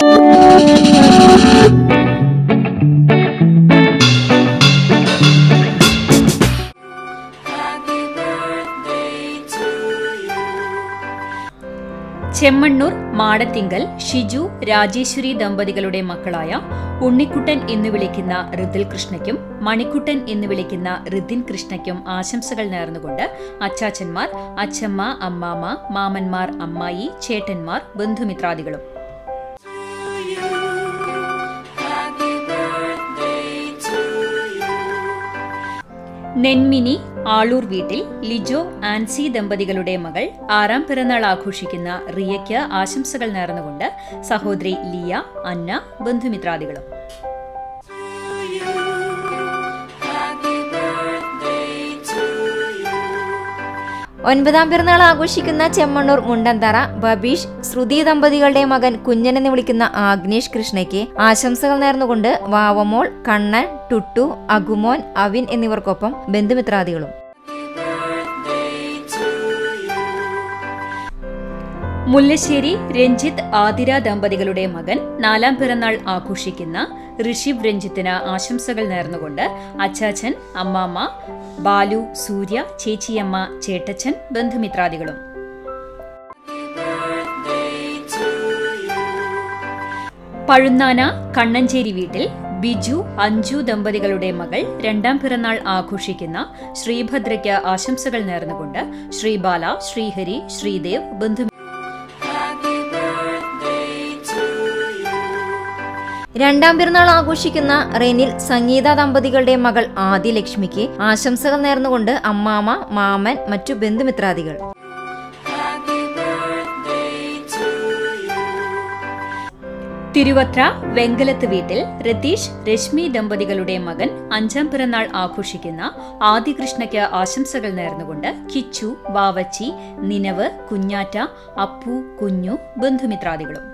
ചെമ്മണ്ണൂർ മാടത്തിങ്കൽ ഷിജു രാജേശ്വരി ദമ്പതികളുടെ മക്കളായ ഉണ്ണിക്കുട്ടൻ എന്നു വിളിക്കുന്ന ഋതിൽ കൃഷ്ണയ്ക്കും മണിക്കുട്ടൻ എന്നു വിളിക്കുന്ന ഋതിൻ കൃഷ്ണയ്ക്കും ആശംസകൾ നേർന്നുകൊണ്ട് അച്ചാച്ചന്മാർ, അച്ചമ്മ, അമ്മാമ്മ, മാമന്മാർ, അമ്മായി, ചേട്ടന്മാർ, ബന്ധുമിത്രാദികളും. നെന്മിനി ആളൂർ വീട്ടിൽ ലിജോ ആൻസി ദമ്പതികളുടെ മകൾ 6ാം പിറന്നാൾ ആഘോഷിക്കുന്ന റിയയ്ക്ക് ആശംസകൾ നേർന്നുകൊണ്ട് സഹോദരി ലിയ, അന്ന, ബന്ധുമിത്രാദികളും. 9ാം പിറന്നാൾ ആഘോഷിക്കുന്ന ചെമ്മണ്ണൂർ മുണ്ടന്തറ ബബീഷ് ശ്രുതി ദമ്പതികളുടെ മകൻ കുഞ്ഞൻ എന്ന് വിളിക്കുന്ന ആഗ്നേഷ് കൃഷ്ണയ്ക്ക് ആശംസകൾ നേർന്നുകൊണ്ട് വാവമോൾ, കണ്ണൻ, ടുട്ടു, അഗുമോൻ, അവിൻ എന്നിവർക്കൊപ്പം ബന്ധുമിത്രാദികളും. മുല്ലശ്ശേരി രഞ്ജിത്ത് ആതിര ദമ്പതികളുടെ മകൻ 4ാം പിറന്നാൾ ആഘോഷിക്കുന്ന ഋഷിവ് രഞ്ജിത്തിന് ആശംസകൾ നേർന്നുകൊണ്ട് അച്ചാച്ചൻ, അമ്മാമ്മ, ബാലു, സൂര്യ, ചേച്ചിയമ്മ, ചേട്ടച്ചൻ, ബന്ധുമിത്രാദികളും. പഴുന്നാന കണ്ണഞ്ചേരി വീട്ടിൽ ബിജു, അഞ്ജു ദമ്പതികളുടെ മകൾ 2ാം പിറന്നാൾ ആഘോഷിക്കുന്ന ശ്രീഭദ്രയ്ക്ക് ആശംസകൾ നേർന്നുകൊണ്ട് ശ്രീബാല, ശ്രീഹരി, ശ്രീദേവ്, ബന്ധു. 2ാം പിറന്നാൾ ആഘോഷിക്കുന്ന റെനിൽ സംഗീത ദമ്പതികളുടെ മകൾ ആദിലക്ഷ്മിക്ക് ആശംസകൾ നേർന്നുകൊണ്ട് അമ്മാമ്മ, മാമൻ, മറ്റു ബന്ധുമിത്രാദികൾ. തിരുവത്ര വെങ്കലത്ത് വീട്ടിൽ രതീഷ്, രശ്മി ദമ്പതികളുടെ മകൻ 5ാം പിറന്നാൾ ആഘോഷിക്കുന്ന ആദികൃഷ്ണയ്ക്ക് ആശംസകൾ നേർന്നുകൊണ്ട് കിച്ചു, ബാവച്ചി, നിനവ്, കുഞ്ഞാറ്റ, അപ്പു, കുഞ്ഞു, ബന്ധുമിത്രാദികളും.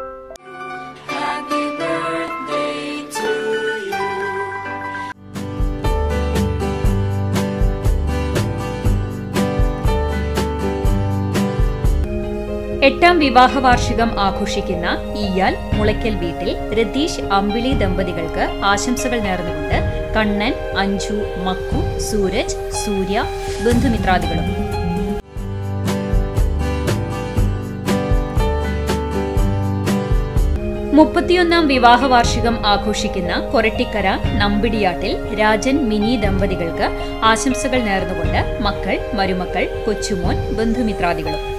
എട്ടാം വിവാഹ വാർഷികം ആഘോഷിക്കുന്ന ഇയാൽ മുളയ്ക്കൽ വീട്ടിൽ രതീഷ്, അമ്പിളി ദമ്പതികൾക്ക് ആശംസകൾ നേർന്നുകൊണ്ട് കണ്ണൻ, അഞ്ജു, മക്കു, സൂരജ്, സൂര്യ, ബന്ധുമിത്രാദികളും. 31ാം വിവാഹ വാർഷികം ആഘോഷിക്കുന്ന കൊരട്ടിക്കര നമ്പിടിയാട്ടിൽ രാജൻ, മിനി ദമ്പതികൾക്ക് ആശംസകൾ നേർന്നുകൊണ്ട് മക്കൾ, മരുമക്കൾ, കൊച്ചുമോൻ, ബന്ധുമിത്രാദികളും.